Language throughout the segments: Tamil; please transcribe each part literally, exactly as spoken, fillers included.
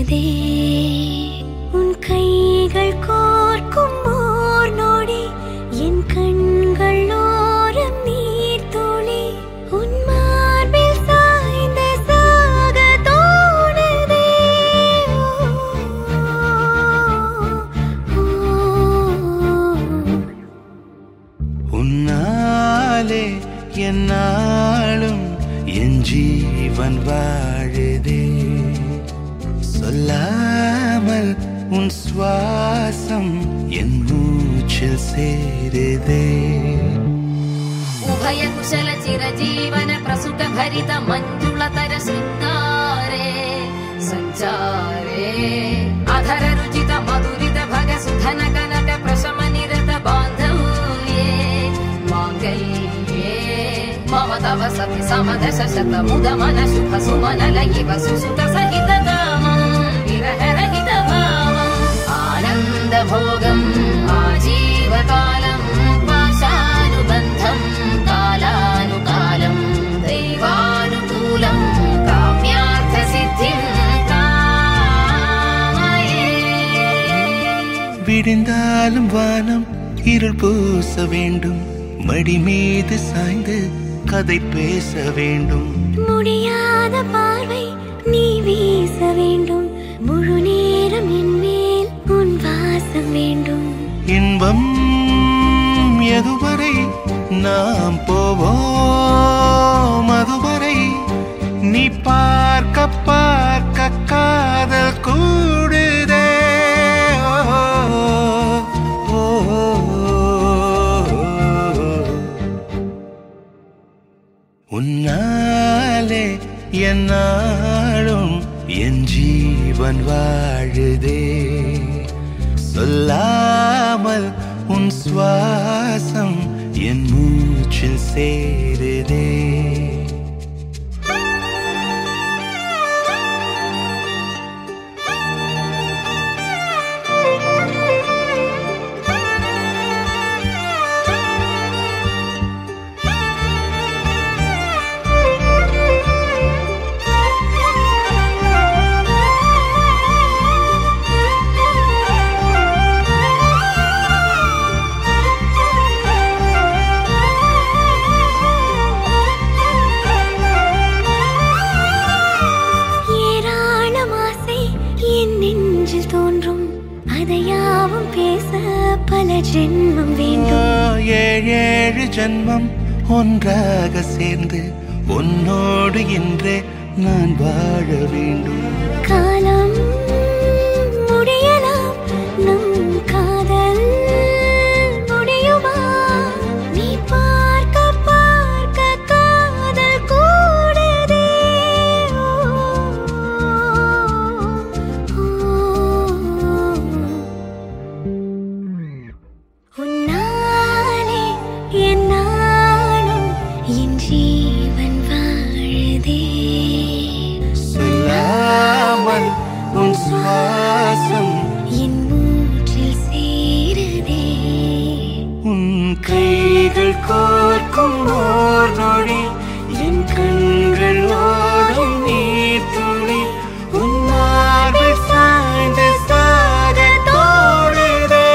வாழுதே உன் கைகள் கோர்க்கும் ஓர் நொடி என் கண்கள் ஓரம் நீர் துளி உன் மார்பில் சாய்ந்த சாக தோணுதே உன்னாலே என்னாலும் என் ஜீவன் வாழுதே சொல்லாமல் உன் சுவாசம் என் மூச்சில் சேருதே उभय कुशल चिरजीवन प्रसुत भरित मंजुलतर शृंगारे संचारे अधर रुचित मधुरित भग सुधन कनक प्रशम निरत बांधव्ये मांगल्ये मम तव सति समदश शत मुद मन शुभ सुमन लयिव सुसुत सहित कामं विरह रहित भावं आनंद भोगं आजीवकालं पाशानुबन्धं कालानुकालं दैवानुकूलं काम्यार्थ सिद्धिं कामये விடிந்தாலும் வானம் இருள் பூச வேண்டும் மடி மீது சாய்ந்து கதை பேச வேண்டும் முடியாத பார்வை நீ வீச வேண்டும் முழு நேரம் என் மேல் உன் வாசம் வேண்டும் இன்பம் எதுவரை நாம் போவோம் அதுவரை நீ பார்க்க பார்க்க காதல் கூடுதே ஓ, ஓ, உன்னாலே என்னாலும் என் ஜீவன் வாழுதே சொல்லாமல் உன் சுவாசம் என் மூச்சில் சேருதே ஜென்மம் வேண்டும் ஏழேழு ஜென்மம் ஒன்றாக சேர்ந்து உன்னோடு இன்றே நான் வாழ வேண்டும் காலம் முடியலாம் நம் காதல் முடியுமா நீ பார்க்க பார்க்க காதல் கூடுதே உன்னாலே என்னாலும் என் ஜீவன் வாழுதே சொல்லாமல் உன் சுவாசம் என் மூச்சில் சேருதே உன் கைகள் கோர்க்கும் ஓர் நொடி என் கண்கள் ஓடும் நீர் துளி உன் மார்பில் சாய்ந்து சாக தோணுதே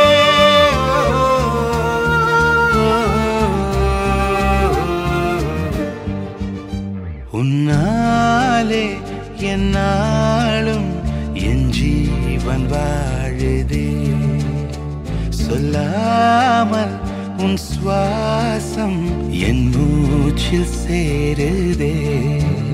உன்னாலே என்னாலும் என் ஜீவன் வாழுதே சொல்லாமல் உன் சுவாசம் என் மூச்சில் சேருதே